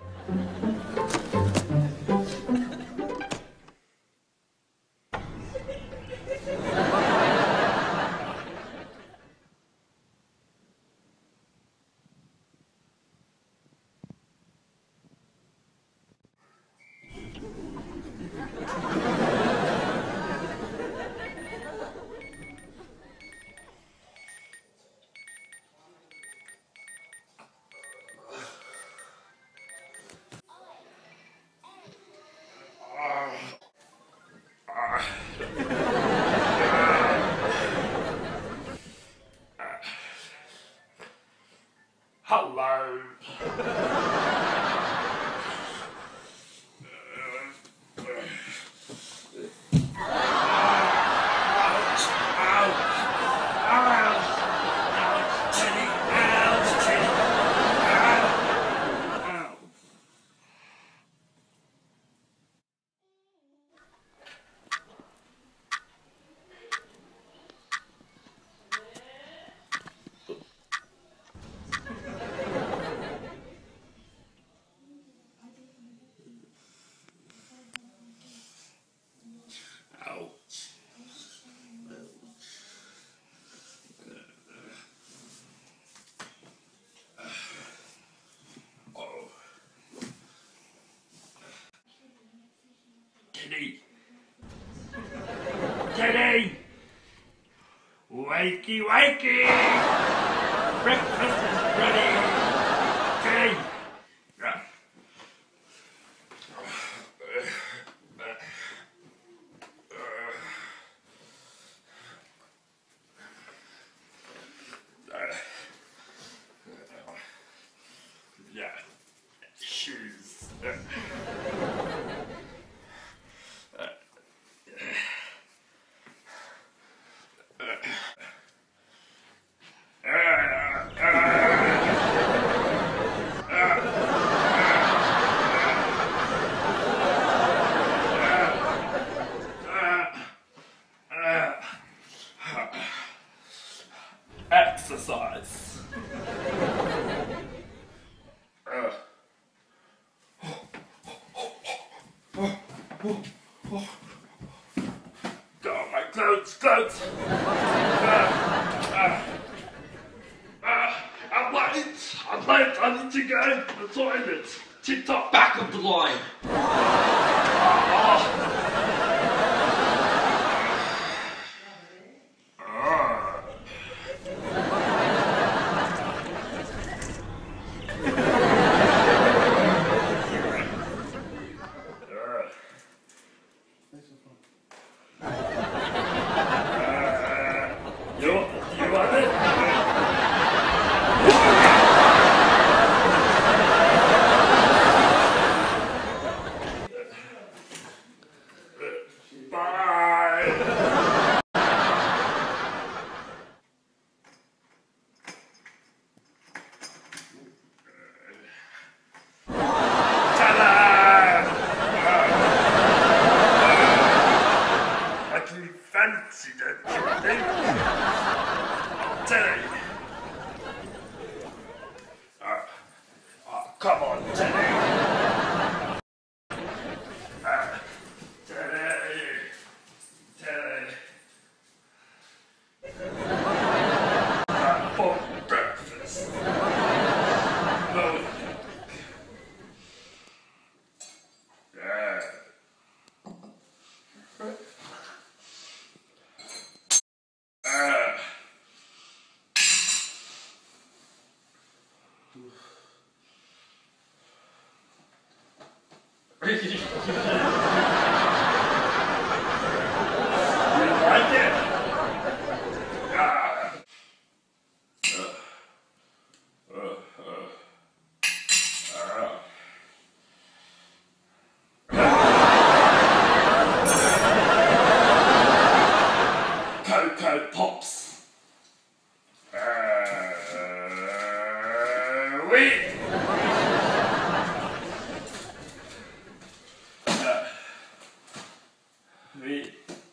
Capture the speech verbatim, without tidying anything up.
Hello. Teddy! Teddy! Wakey, wakey! Breakfast is ready! Teddy! Yeah, shoes. Exercise. Got my clothes, clothes. Uh, uh, uh, I'm late. I'm late. I need to go to the toilet. Tip-top back of the line. You, you want it? Bye. Ta-da! I can fancy that thing. Teddy! Uh, oh, come on, Teddy! Uh, Teddy! Teddy! Uh, for breakfast! No. Yeah. Uh. You like it? Ah. Uh. Uh. Uh. Uh. Cocoa Pops. Uh, oui. Uh, oui.